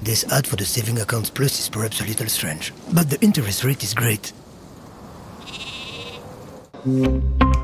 This ad for the saving accounts plus is perhaps a little strange, but the interest rate is great.